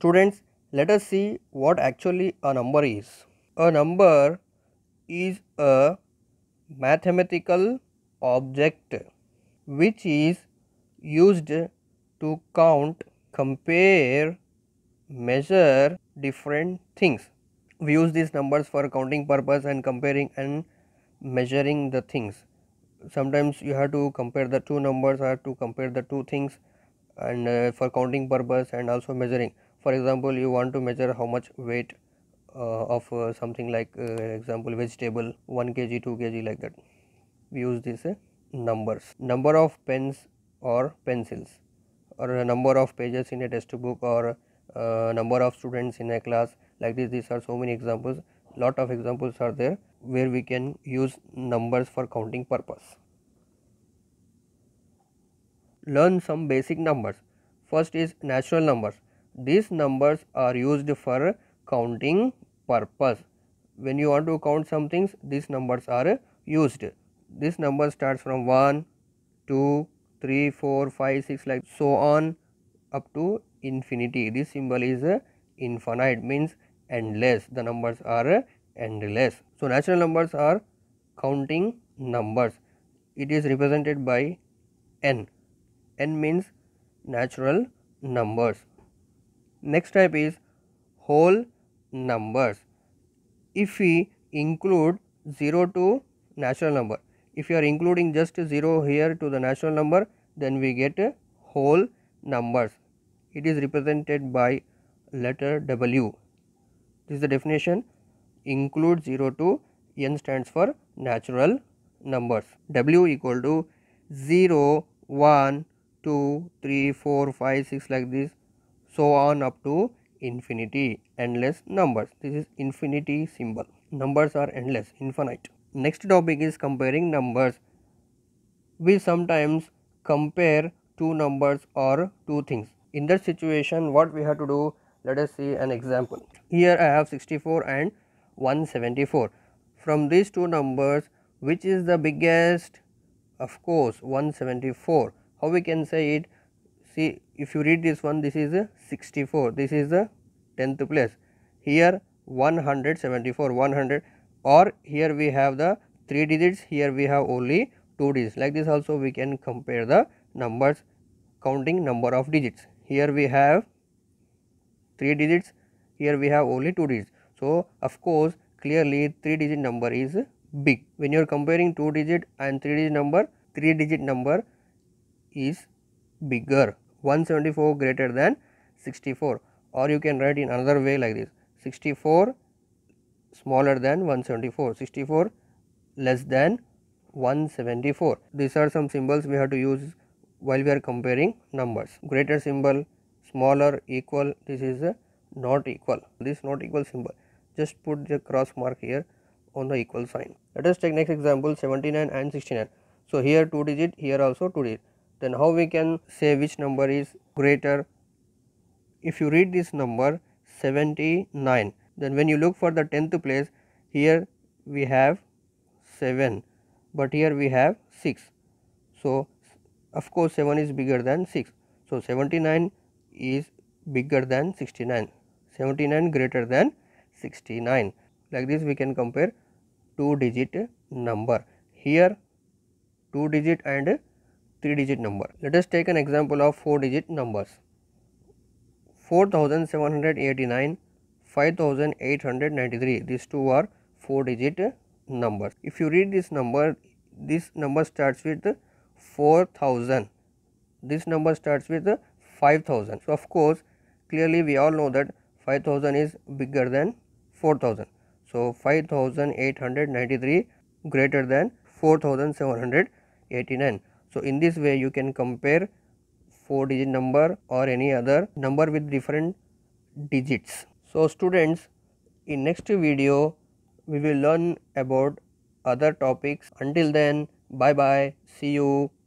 Students, let us see what actually a number is. A number is a mathematical object which is used to count, compare, measure different things. We use these numbers for counting purpose and comparing and measuring the things. Sometimes you have to compare the two numbers or to compare the two things, and for counting purpose and also measuring. For example, you want to measure how much weight of something like example vegetable 1 kg 2 kg like that. We use these numbers. Number of pens or pencils, or a number of pages in a textbook, or number of students in a class, like this. These are so many examples. Lot of examples are there where we can use numbers for counting purpose. Learn some basic numbers. First is natural numbers. These numbers are used for counting purpose. When you want to count some things, these numbers are used. This number starts from 1, 2, 3, 4, 5, 6 like so on up to infinity. This symbol is infinite, means endless. The numbers are endless. So natural numbers are counting numbers. It is represented by n. N means natural numbers. Next type is whole numbers. If we include 0 to natural number, if you are including just 0 here to the natural number, then we get whole numbers. It is represented by letter W. This is the definition. Include 0 to n stands for natural numbers. W equal to 0, 1, 2, 3, 4, 5, 6 like this, so on up to infinity, endless numbers. This is infinity symbol. Numbers are endless, infinite. Next topic is comparing numbers. We sometimes compare two numbers or two things. In that situation, what we have to do, let us see an example. Here I have 64 and 174. From these two numbers, which is the biggest? Of course 174. How we can say it? See, if you read this one, this is 64, this is the 10th place. Here 174, 100, or here we have the 3 digits, here we have only 2 digits. Like this also we can compare the numbers, counting number of digits. Here we have 3 digits, here we have only 2 digits. So of course clearly 3 digit number is big. When you are comparing 2 digit and 3 digit number, 3 digit number is bigger. 174 greater than 64, or you can write in another way like this: 64 smaller than 174, 64 less than 174. These are some symbols we have to use while we are comparing numbers. Greater symbol, smaller, equal, this is a not equal. This not equal symbol, just put the cross mark here on the equal sign. Let us take next example, 79 and 69. So here 2 digit, here also 2 digit. Then how we can say which number is greater? If you read this number 79, then when you look for the 10th place, here we have 7, but here we have 6. So of course 7 is bigger than 6. So 79 is bigger than 69, 79 greater than 69. Like this we can compare 2 digit number. Here 2 digit and 3 digit number. Let us take an example of 4 digit numbers. 4789, 5893. These two are 4 digit numbers. If you read this number starts with 4000. This number starts with 5000. So of course clearly we all know that 5000 is bigger than 4000. So 5893 greater than 4789. So in this way you can compare 4 digit number or any other number with different digits. So students, in next video we will learn about other topics. Until then, bye bye, see you.